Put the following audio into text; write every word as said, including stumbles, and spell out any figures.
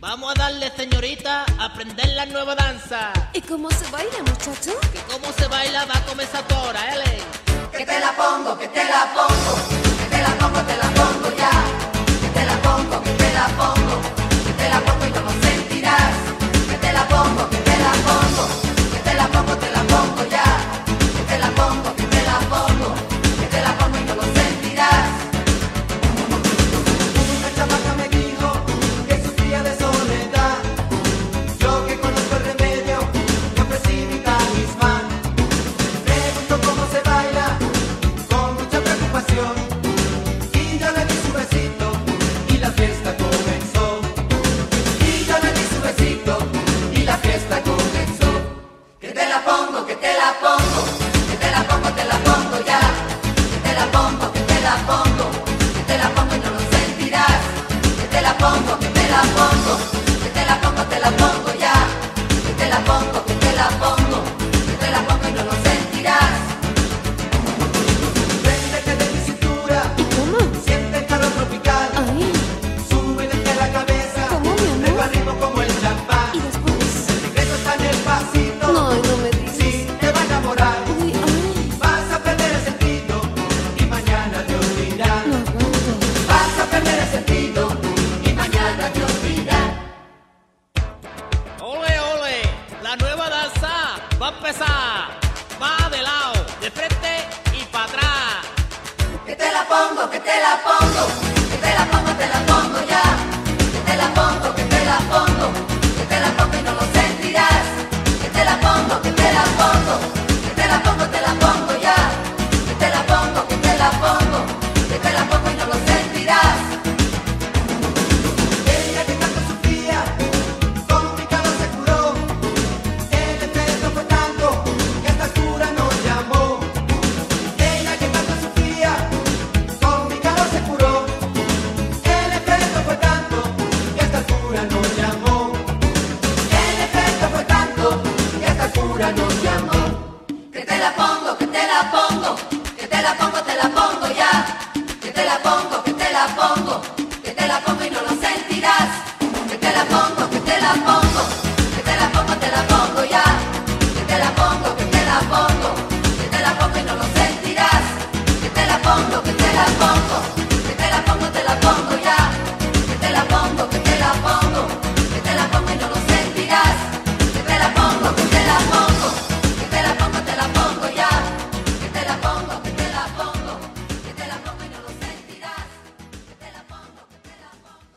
Vamos a darle, señorita, a aprender la nueva danza. ¿Y cómo se baila, muchacho? Que cómo se baila va a comenzar ahora, ¿eh? Que te la pongo, que te la pongo, que te la pongo, te la pongo ya. Que te la pongo, que te la pongo.